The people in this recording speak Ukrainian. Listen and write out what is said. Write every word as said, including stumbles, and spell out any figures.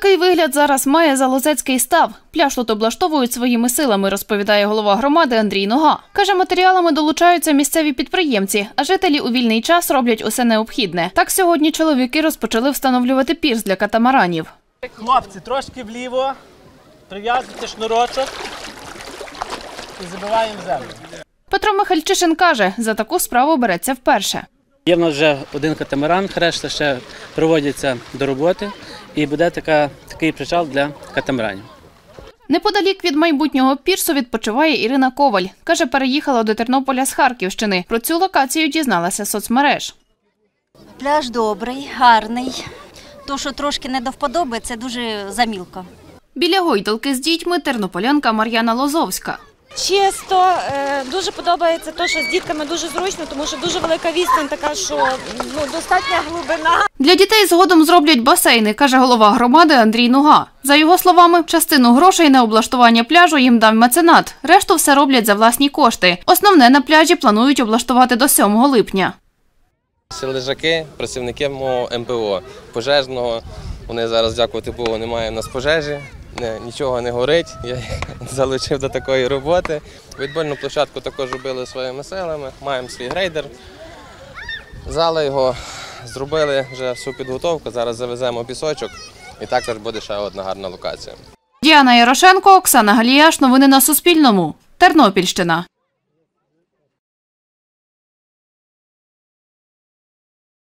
Такий вигляд зараз має Залозецький став. Пляж тут облаштовують своїми силами, розповідає голова громади Андрій Нога. Каже, матеріалами долучаються місцеві підприємці, а жителі у вільний час роблять усе необхідне. Так сьогодні чоловіки розпочали встановлювати пірс для катамаранів. Хлопці, трошки вліво, прив'язуйте шнурочок і забиваємо землю. Петро Михальчишин каже, за таку справу береться вперше. Є в нас вже один катамаран, решта ще проводяться до роботи і буде така, такий причал для катамаранів. Неподалік від майбутнього пірсу відпочиває Ірина Коваль. Каже, переїхала до Тернополя з Харківщини. Про цю локацію дізналася з соцмереж. Пляж добрий, гарний. То, що трошки не до вподоби, це дуже замілко. Біля гойдалки з дітьми тернополянка Мар'яна Лозовська. Чисто, дуже подобається те, що з дітками дуже зручно, тому що дуже велика відстань така, що ну, достатня глибина. Для дітей згодом зроблять басейни, каже голова громади Андрій Нога. За його словами, частину грошей на облаштування пляжу їм дав меценат. Решту все роблять за власні кошти. Основне на пляжі планують облаштувати до сьомого липня. Лежаки, працівники мого ем пе о, пожежного. Вони зараз, дякувати Богу, немає в нас пожежі. Нічого не горить, я їх залучив до такої роботи. Відбольну площадку також робили своїми силами, маємо свій грейдер. Зали його зробили вже всю підготовку, зараз завеземо пісочок і також буде ще одна гарна локація. Діана Ярошенко, Оксана Галіяш. Новини на Суспільному. Тернопільщина.